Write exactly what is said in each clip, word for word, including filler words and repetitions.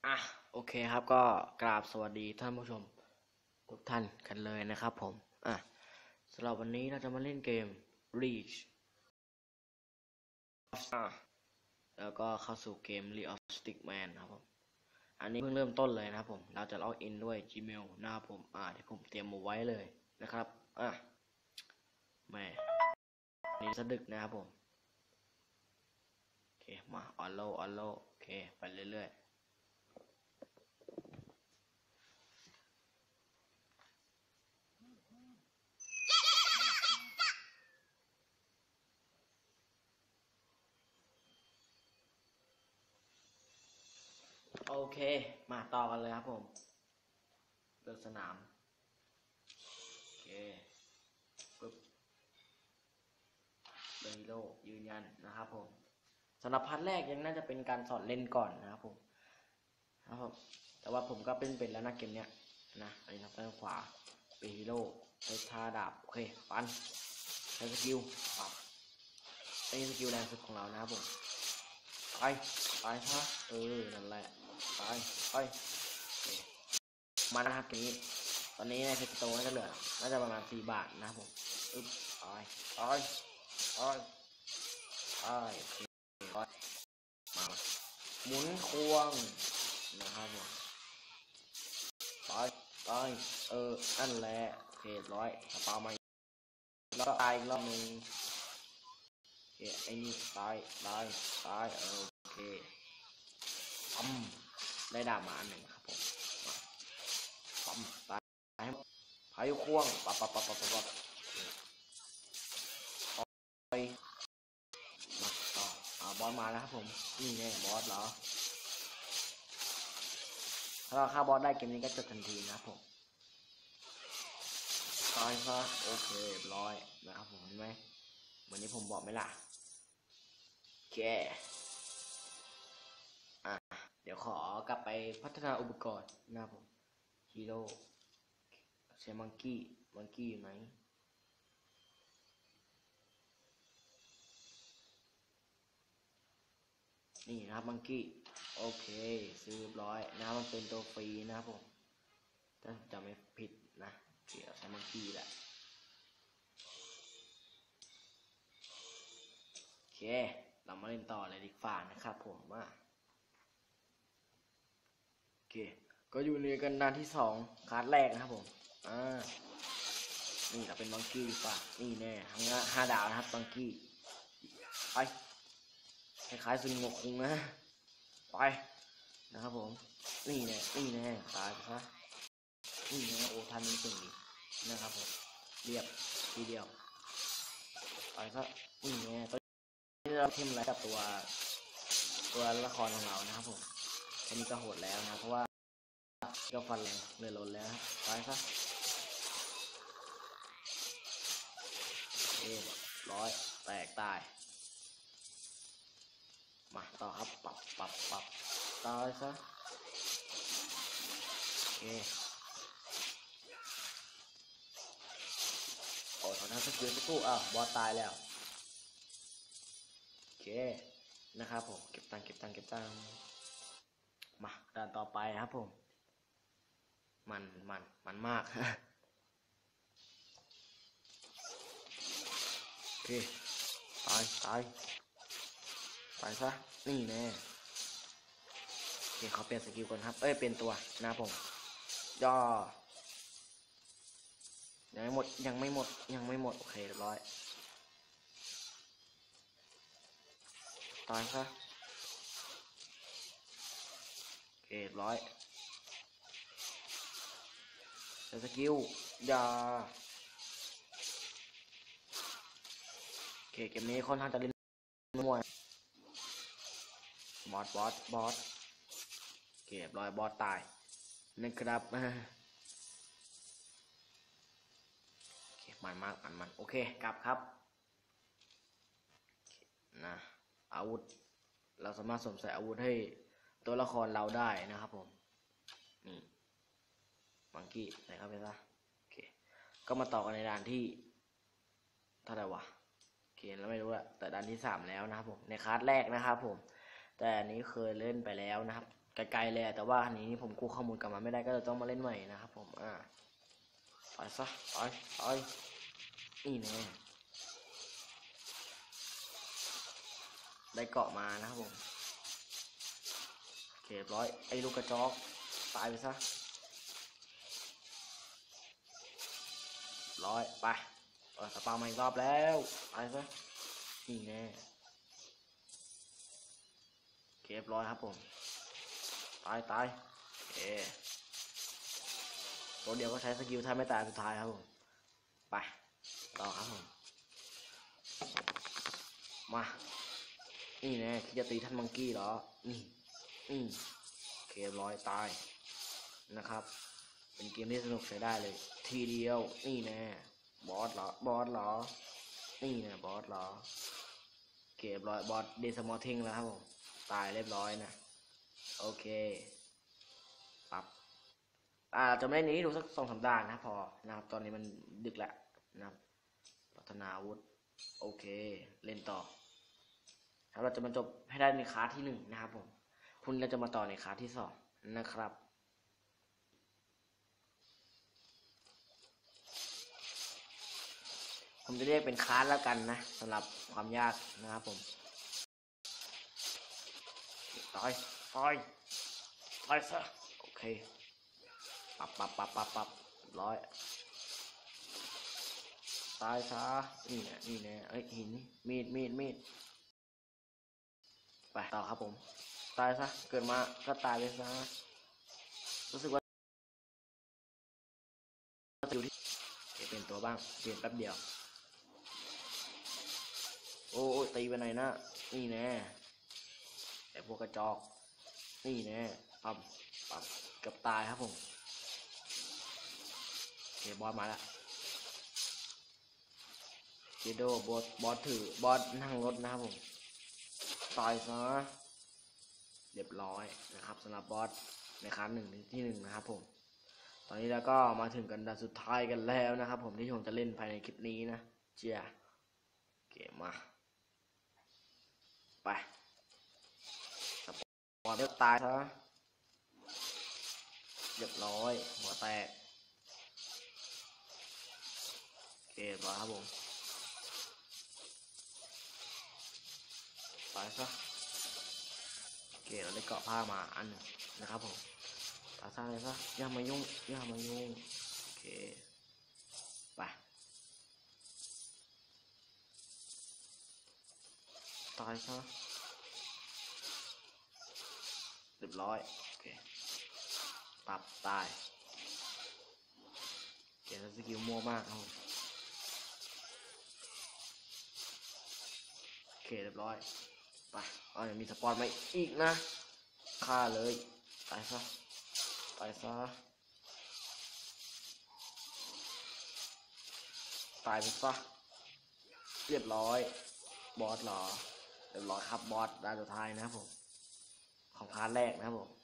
อ่ะโอเคครับก็กราบสวัสดีท่านผู้ชมทุกท่านกันเลยนะครับผมอ่ะสำหรับวันนี้เราจะมาเล่นเกม Reach อ่ะแล้วก็เข้าสู่เกม League of Stickman นะครับผมอันนี้เพิ่งเริ่มต้นเลยนะครับผมเราจะล็อกอินด้วย Gmail นะครับผมอ่าที่ผมเตรียมมาไว้เลยนะครับอ่ะแม่นี่สะดึกนะครับผมโอเคมาออนโลออนโลโอเคไปเรื่อยๆโอเคมาต่อกันเลยครับผมเลือกสนามโอเคปึ๊บเบโลยืนยันนะครับผมสำหรับพาร์ทแรกยังน่าจะเป็นการสอนเล่นก่อนนะครับผมนะครับแต่ว่าผมก็เป็นเป็นแล้วนะเกมเนี้ยนะอันนี้ทางด้านขวาเป็นฮีโร่ใช้ท่าดาบโอเคปันใช้สกิลปับไอ้สกิลแรงสุดของเรานะครับผมไปไปฮะเออนั่นแหละไปไปมานะครับเกมนี้ตอนนี้ในเพจโตน่าจะเหลือน่าจะประมาณสี่บาทนะครับผมอึ๊บไปไปไปไปโอเคมาหมุนควงนะครับผมไปไปเออนั่นแหละโอเคร้อยสปามาแล้วตายอีกรอบนึงโอเคไอ้นี่ตายตายตายเออโอเคปั๊มได้ดาบมาอันหนึ่งครับผมปั๊มตายพายุควงปั๊บปั๊บปั๊บปั๊บปั๊บไปมาต่ออ่าบอสมาแล้วครับผมนี่ไงบอสเหรอถ้าเราฆ่าบอสได้เกมนี้ก็จบทันทีนะครับผมตายซะโอเคร้อยนะครับผมเห็นไหมเหมือนที่ผมบอกไหมล่ะโอเคอ่ะเดี๋ยวขอกลับไปพัฒนาอุปกรณ์นะครับผมฮีโร่ใช้มังกี้มังกี้อยู่ไหนนี่นะครับมังกี้โอเคซื้อเรียบร้อยนะมันเป็นตัวฟรีนะครับผมถ้าจำไม่ผิดนะเกี่ยวใช้มังกี้แหละโอเคเรามาเล่นต่อเลยดีกว่านะครับผมว่าโอเคก็อยู่ในกันดานที่สองคาร์ดแรกนะครับผมอ่านี่เราเป็นมังกี้ดีกว่านี่แน่ทั้งห้าดาวนะครับมังกี้ไปคล้ายๆซึงโงคุงนะไปนะครับผมนี่แน่นี่แน่ตายไปซะนี่แน่โอ้ทันนี่เก่งดีนะครับผมเรียบทีเดียวไปซะนี่แน่ตอนนี้เราทิมอะไรกับตัวตัวละครของเรานะครับผมอันนี้ก็โหดแล้วนะเพราะว่าก็ฟันแรงเลยล้นแล้วไปซะเอร้อยแตกตายมาต่อครับปรับปรับปรับตายซะโอเคโอ้ตอนนั้นสกิลสักครู่อ้าวบอสตายแล้วโอเคนะครับผมเก็บตังเก็บตังเก็บตังมาด่านต่อไปครับผมมันมันมันมากโอเคตายตายไปซะนี่แน่โอเคเขาเปลี่ยนสกิลก่อนครับเอ้ยเป็นตัวนะผมย่อยังไม่หมดยังไม่หมดยังไม่หมดโอเคเรียบร้อยตายซะโอเคเรียบร้อยแต่สกิลอย่าโอเคเกมนี้ค่อนข้างจะเล่นมวยบอสบอสบอสโอเคเรียบร้อยบอสตายนะครับโอเคมันมากมันมันโอเคกลับครับนะอาวุธเราสามารถสวมใส่อาวุธให้ตัวละครเราได้นะครับผมนี่มังกี้ใส่เข้าไปซะโอเคก็มาต่อกันในด่านที่เท่าไหร่วะโอเคเราไม่รู้ละแต่ด่านที่สามแล้วนะครับผมในคลาสแรกนะครับผมแต่อันนี้เคยเล่นไปแล้วนะครับไกลๆเลยแต่ว่าอันนี้ผมกู้ข้อมูลกลับมาไม่ได้ก็จะต้องมาเล่นใหม่นะครับผมอ่าไปซะไปไปนี่แน่ได้เกาะมานะครับผมโอเคร้อยไอ้ลูกกระจอกตายไปซะร้อยไปเออสปามาอีกรอบแล้วไปซะนี่แน่เก็บร้อยครับผมตายตายเอตัวเดียวก็ใช้สกิลถ้าไม่ตายสุดท้ายครับผมไปต่อครับผมมานี่แน่คิดจะตีท่านมังกี้เหรออืมอืมเก็บร้อยตายนะครับเป็นเกมที่สนุกใช้ได้เลยทีเดียวนี่แน่บอสเหรอบอสเหรอนี่แน่บอสเหรอเก็บร้อยบอสเดสมอลทิงแล้วครับผมตายเรียบร้อยนะโอเคปรับอ่าจะไม่นี้ดูสักสองสามด่านนะพอนะครับตอนนี้มันดึกแล้วนะครับพัฒนาอาวุธโอเคเล่นต่อแล้วเราจะมาจบให้ได้ในคลาสที่หนึ่งนะครับผมคุณเราจะมาต่อในคลาสที่สองนะครับผมจะเรียกเป็นคลาสแล้วกันนะสำหรับความยากนะครับผมต่อยต่อยต่อยซะโอเคปับปับปับปับปับร้อยตายซะนี่แน่นี่แน่เอ้ยหินมีดมีดมีดไปต่อครับผมตายซะเกิดมาก็ตายเลยซะรู้สึกว่าจะดูที่เปลี่ยนตัวบ้างเปลี่ยนแป๊บเดียวโอ้ยตีไปไหนนะนี่แน่ไอพวกกระจอกนี่แน่ปั๊มปั๊มเกือบตายครับผมโอเคบอสมาแล้วเจโดบอสบอสถือบอสนั่งรถนะครับผมตายซะเรียบร้อยนะครับสำหรับบอสในครั้งหนึ่งที่หนึ่งนะครับผมตอนนี้เราก็มาถึงกันด่านสุดท้ายกันแล้วนะครับผมที่ผมจะเล่นภายในคลิปนี้นะเจียเกมมาไปบอสเลือกตายซะเรียบร้อยหัวแตกเกมมาครับผมไปซะโอเคเราได้เกาะผ้ามาอันหนึ่งนะครับผมตาซ่าเลยซะอย่ามายุ่งอย่ามายุ่งโอเคไปตายซะเรียบร้อยโอเคปรับตายเกียร์สกิลมั่วมากครับโอเคเรียบร้อยไปอ๋อยังมีสปอนมาอีกนะฆ่าเลยตายซะตายซะตายไปซะเรียบร้อยบอสหรอเรียบร้อยครับบอสด่านสุดท้ายนะครับผมของพาร์ทแรกนะครับผม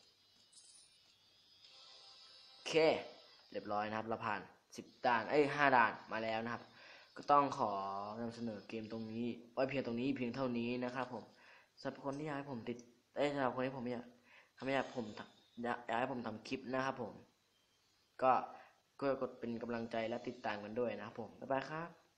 โอเคเรียบร้อยนะครับเราผ่านสิบด่านเอ้ยห้าด่านมาแล้วนะครับก็ต้องขอนำเสนอเกมตรงนี้ไว้เพียงตรงนี้เพียงเท่านี้นะครับผมสำหรับคนที่อยากให้ผมติดเอ้ยสำหรับคนที่ผมอยากถ้าไม่อยากผมอยากอยากให้ผมทำคลิปนะครับผมก็ก็กดเป็นกำลังใจและติดตามกันด้วยนะครับผมบ๊ายบายครับ